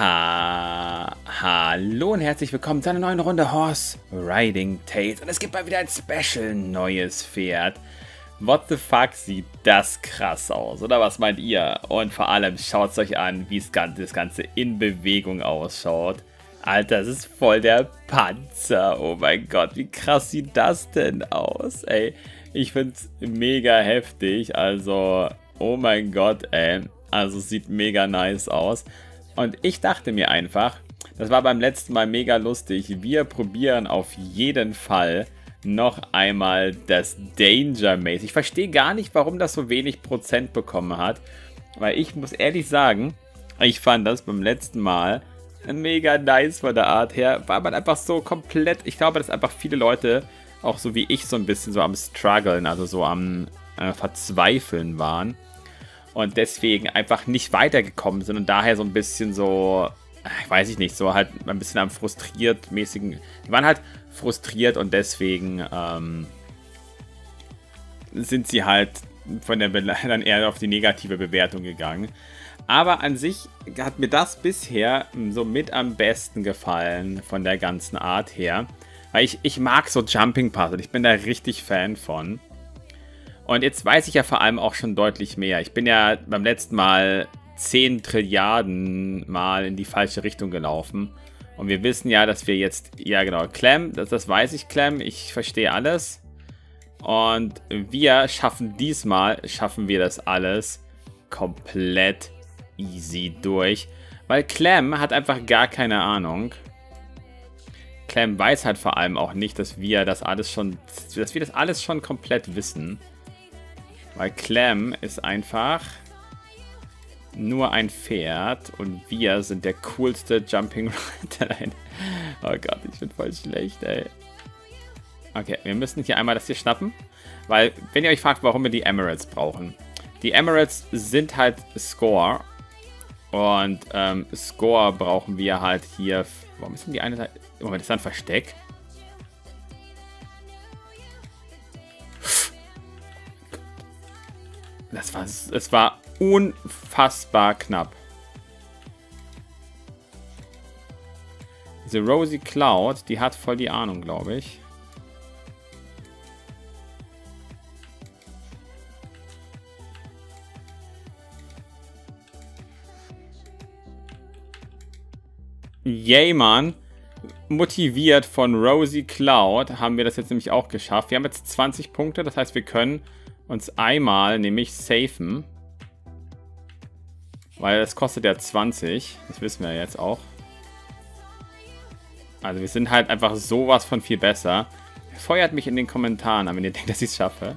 Hallo und herzlich willkommen zu einer neuen Runde Horse Riding Tales. Und es gibt mal wieder ein Special neues Pferd. What the fuck, sieht das krass aus, oder was meint ihr? Und vor allem schaut es euch an, wie das Ganze in Bewegung ausschaut. Alter, das ist voll der Panzer. Oh mein Gott, wie krass sieht das denn aus, ey. Ich finde es mega heftig, also, oh mein Gott, ey. Also, es sieht mega nice aus. Und ich dachte mir einfach, das war beim letzten Mal mega lustig, wir probieren auf jeden Fall noch einmal das Danger Maze. Ich verstehe gar nicht, warum das so wenig Prozent bekommen hat, weil ich muss ehrlich sagen, ich fand das beim letzten Mal mega nice von der Art her, weil man einfach so komplett, ich glaube, dass einfach viele Leute, auch so wie ich, so ein bisschen so am struggeln, also so am Verzweifeln waren. Und deswegen einfach nicht weitergekommen sind und daher so ein bisschen so, ich weiß ich nicht, so halt ein bisschen am frustriert-mäßigen, die waren halt frustriert und deswegen sind sie halt von der dann eher auf die negative Bewertung gegangen. Aber an sich hat mir das bisher so mit am besten gefallen von der ganzen Art her, weil ich mag so Jumping Puzzle, ich bin da richtig Fan von. Und jetzt weiß ich ja vor allem auch schon deutlich mehr. Ich bin ja beim letzten Mal 10 Trilliarden Mal in die falsche Richtung gelaufen. Und wir wissen ja, dass wir jetzt, ja genau, Clem, das weiß ich, Clem, ich verstehe alles. Und wir schaffen schaffen wir das alles komplett easy durch. Weil Clem hat einfach gar keine Ahnung. Clem weiß halt vor allem auch nicht, dass wir das alles schon komplett wissen. Weil Clem ist einfach nur ein Pferd und wir sind der coolste Jumping Rider. Oh Gott, ich bin voll schlecht, ey. Okay, wir müssen hier einmal das hier schnappen. Weil, wenn ihr euch fragt, warum wir die Emeralds brauchen. Die Emeralds sind halt Score. Und Score brauchen wir halt hier. Warum ist denn die eine Seite? Moment, ist da ein Versteck? Es war unfassbar knapp. Diese Rosie Cloud, die hat voll die Ahnung, glaube ich. Yay, Mann. Motiviert von Rosie Cloud haben wir das jetzt nämlich auch geschafft. Wir haben jetzt 20 Punkte, das heißt, wir können uns einmal nämlich safen. Weil das kostet ja 20. Das wissen wir jetzt auch. Also wir sind halt einfach sowas von viel besser. Feuert mich in den Kommentaren an, wenn ihr denkt, dass ich es schaffe.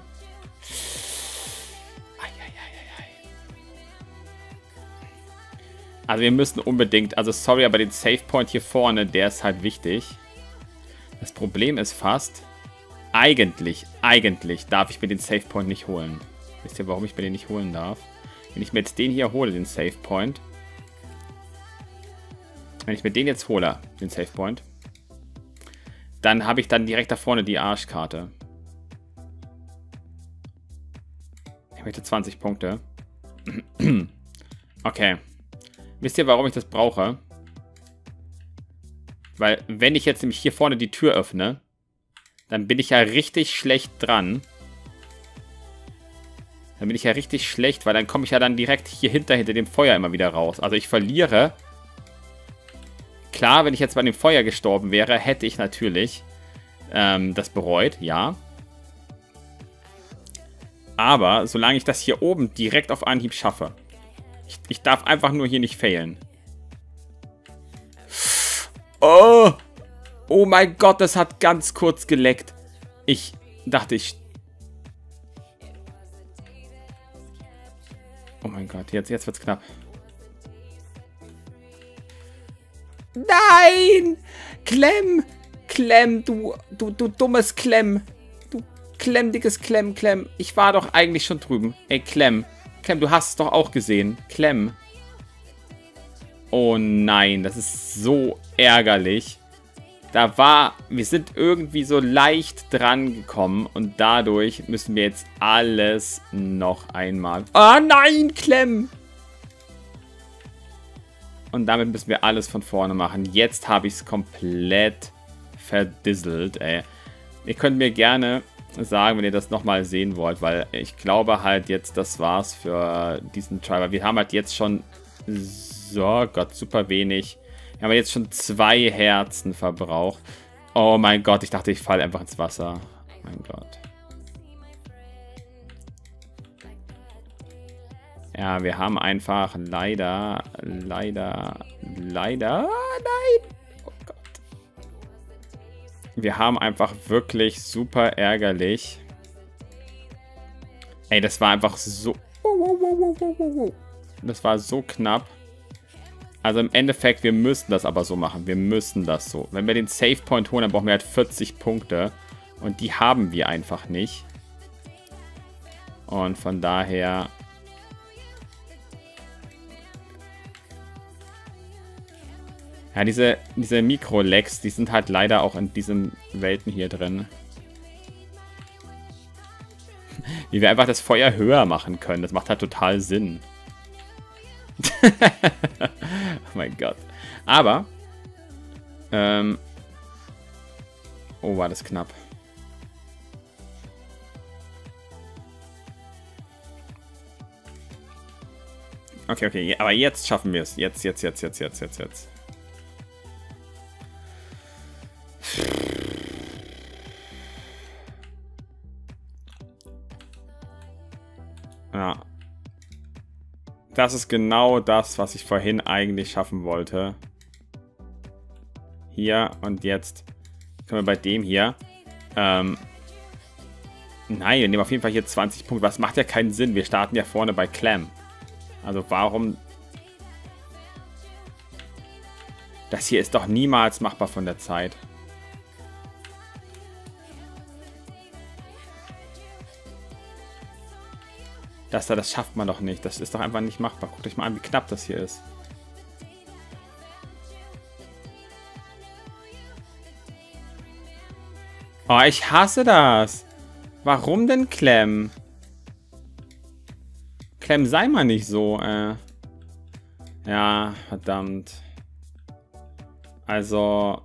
Also wir müssen unbedingt, also sorry, aber den Save Point hier vorne, der ist halt wichtig. Das Problem ist fast, eigentlich darf ich mir den Save Point nicht holen. Wisst ihr, warum ich mir den nicht holen darf? Wenn ich mir jetzt den hier hole, den Save Point. Wenn ich mir den jetzt hole, den Save Point, dann habe ich dann direkt da vorne die Arschkarte. Ich möchte 20 Punkte. Okay. Wisst ihr, warum ich das brauche? Weil, wenn ich jetzt nämlich hier vorne die Tür öffne, dann bin ich ja richtig schlecht dran. Dann bin ich ja richtig schlecht, weil dann komme ich ja dann direkt hier hinter dem Feuer immer wieder raus. Also ich verliere. Klar, wenn ich jetzt bei dem Feuer gestorben wäre, hätte ich natürlich das bereut, ja. Aber solange ich das hier oben direkt auf Anhieb schaffe, ich darf einfach nur hier nicht failen. Oh! Oh mein Gott, das hat ganz kurz geleckt. Ich dachte, oh mein Gott, jetzt wird's knapp. Nein! Clem! Clem, du dummes Clem. Du klemmiges Clem. Ich war doch eigentlich schon drüben. Ey, Clem, du hast es doch auch gesehen. Clem. Oh nein, das ist so ärgerlich. Wir sind irgendwie so leicht dran gekommen und dadurch müssen wir jetzt alles noch einmal. Ah nein, Clem! Und damit müssen wir alles von vorne machen. Jetzt habe ich es komplett verdisselt, ey. Ihr könnt mir gerne sagen, wenn ihr das nochmal sehen wollt, weil ich glaube halt jetzt, das war's für diesen Try. Wir haben halt jetzt schon, so Gott, super wenig. Wir haben jetzt schon 2 Herzen verbraucht. Oh mein Gott, ich dachte, ich falle einfach ins Wasser. Mein Gott. Ja, wir haben einfach leider, nein. Oh Gott. Wir haben einfach wirklich super ärgerlich. Ey, das war einfach so... Das war so knapp. Also im Endeffekt, wir müssen das aber so machen. Wir müssen das so. Wenn wir den Save Point holen, dann brauchen wir halt 40 Punkte. Und die haben wir einfach nicht. Und von daher... Ja, diese Mikro-Lags, die sind halt leider auch in diesen Welten hier drin. Wie wir einfach das Feuer höher machen können. Das macht halt total Sinn. Oh mein Gott. Aber, oh, war das knapp. Okay, aber jetzt schaffen wir es. Jetzt. Ja. Das ist genau das, was ich vorhin eigentlich schaffen wollte. Hier und jetzt können wir bei dem hier. Nein, wir nehmen auf jeden Fall hier 20 Punkte. Das macht ja keinen Sinn. Wir starten ja vorne bei Clem. Also warum... Das hier ist doch niemals machbar von der Zeit. Das schafft man doch nicht. Das ist doch einfach nicht machbar. Guckt euch mal an, wie knapp das hier ist. Oh, ich hasse das. Warum denn, Clem? Clem, sei mal nicht so. Ja, verdammt. Also...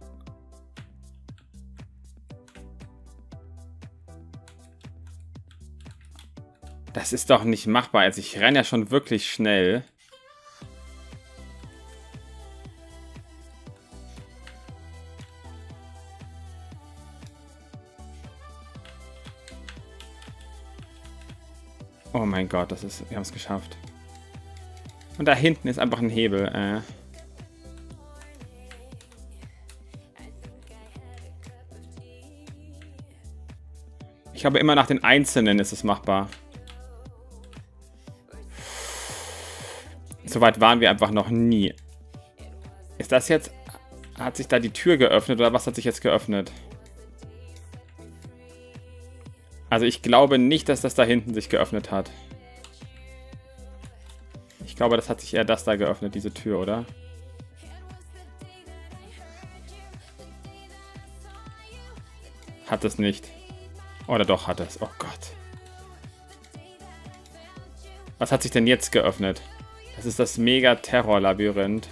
Das ist doch nicht machbar. Also ich renne ja schon wirklich schnell. Oh mein Gott, wir haben es geschafft. Und da hinten ist einfach ein Hebel. Ich glaube, immer nach den Einzelnen ist es machbar. Soweit waren wir einfach noch nie. Ist das jetzt... Hat sich da die Tür geöffnet oder was hat sich jetzt geöffnet? Also ich glaube nicht, dass das da hinten sich geöffnet hat. Ich glaube, das hat sich eher das da geöffnet, diese Tür, oder? Hat es nicht. Oder doch hat es. Oh Gott. Was hat sich denn jetzt geöffnet? Das ist das Mega-Terror-Labyrinth.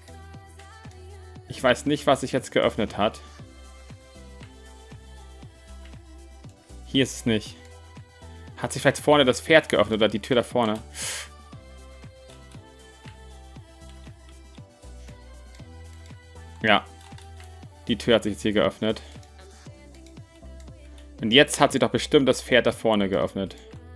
Ich weiß nicht, was sich jetzt geöffnet hat. Hier ist es nicht. Hat sich vielleicht vorne das Pferd geöffnet oder die Tür da vorne? Ja. Die Tür hat sich jetzt hier geöffnet. Und jetzt hat sich doch bestimmt das Pferd da vorne geöffnet.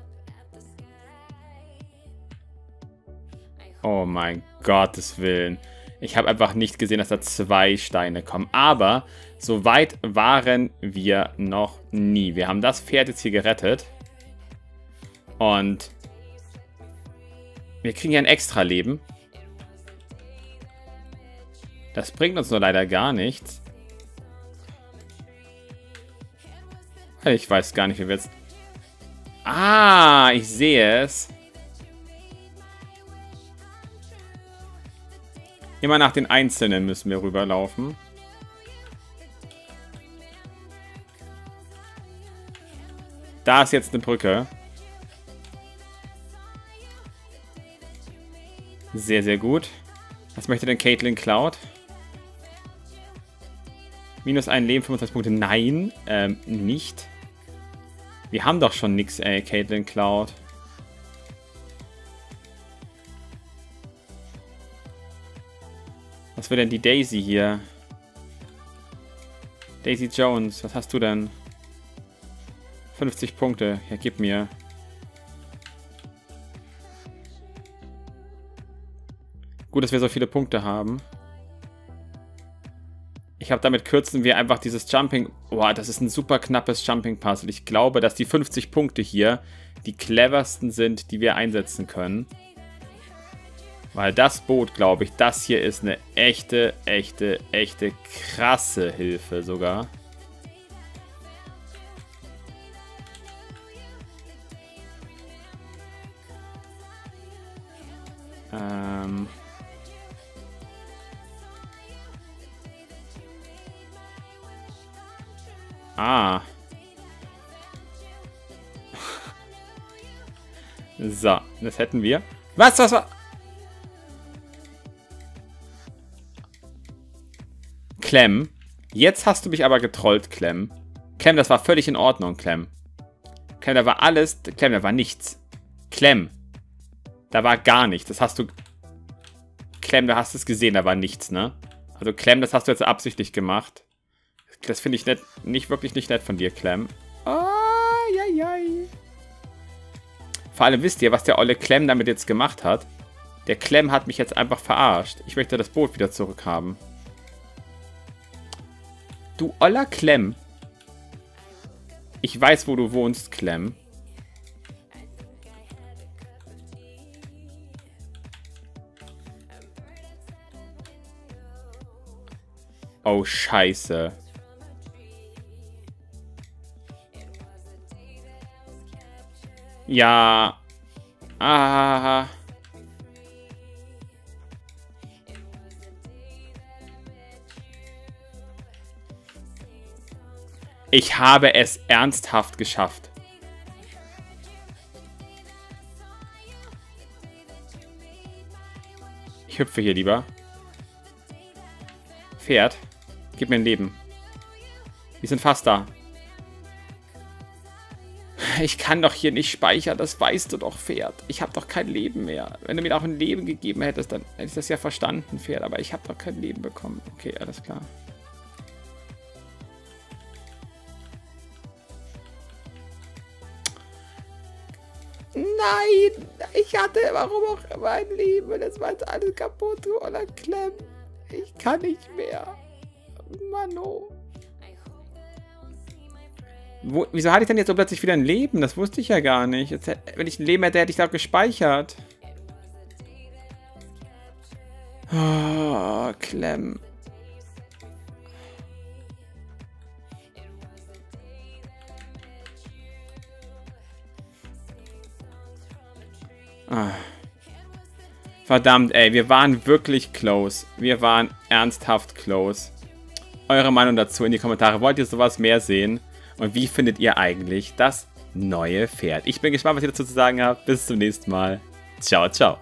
Oh mein Gottes Willen. Ich habe einfach nicht gesehen, dass da 2 Steine kommen. Aber so weit waren wir noch nie. Wir haben das Pferd jetzt hier gerettet. Und wir kriegen ja ein Extra-Leben. Das bringt uns nur leider gar nichts. Ich weiß gar nicht, wie wir jetzt... Ah, ich sehe es. Immer nach den Einzelnen müssen wir rüberlaufen. Da ist jetzt eine Brücke. Sehr, sehr gut. Was möchte denn Caitlyn Cloud? Minus ein Leben, 25 Punkte. Nein, nicht. Wir haben doch schon nix, ey, Caitlyn Cloud. Was will denn die Daisy hier? Daisy Jones, was hast du denn? 50 Punkte. Ja, gib mir. Gut, dass wir so viele Punkte haben. Ich habe damit kürzen wir einfach dieses Jumping. Boah, das ist ein super knappes Jumping Puzzle. Ich glaube, dass die 50 Punkte hier die cleversten sind, die wir einsetzen können. Weil das Boot, glaube ich, das hier ist eine echte krasse Hilfe sogar. So, das hätten wir. Was war? Clem. Jetzt hast du mich aber getrollt, Clem. Clem, das war völlig in Ordnung, Clem. Clem, da war alles. Clem, da war nichts. Clem. Da war gar nichts. Das hast du... Clem, du hast es gesehen, da war nichts, ne? Also Clem, das hast du jetzt absichtlich gemacht. Das finde ich wirklich nicht nett von dir, Clem. Vor allem wisst ihr, was der olle Clem damit jetzt gemacht hat? Der Clem hat mich jetzt einfach verarscht. Ich möchte das Boot wieder zurückhaben. Du oller Clem. Ich weiß, wo du wohnst, Clem. Oh, scheiße. Ja. Ich habe es ernsthaft geschafft. Ich hüpfe hier lieber. Pferd, gib mir ein Leben. Wir sind fast da. Ich kann doch hier nicht speichern, das weißt du doch, Pferd. Ich habe doch kein Leben mehr. Wenn du mir auch ein Leben gegeben hättest, dann hätte ich das ja verstanden, Pferd. Aber ich habe doch kein Leben bekommen. Okay, alles klar. Nein, ich hatte warum auch immer ein Leben. Das war jetzt alles kaputt, du oller Clem. Ich kann nicht mehr. Mano. Wieso hatte ich denn jetzt so plötzlich wieder ein Leben? Das wusste ich ja gar nicht. Jetzt, wenn ich ein Leben hätte, hätte ich da gespeichert. Oh, Clem. Verdammt, ey, wir waren wirklich close. Wir waren ernsthaft close. Eure Meinung dazu in die Kommentare. Wollt ihr sowas mehr sehen? Und wie findet ihr eigentlich das neue Pferd? Ich bin gespannt, was ihr dazu zu sagen habt. Bis zum nächsten Mal. Ciao, ciao.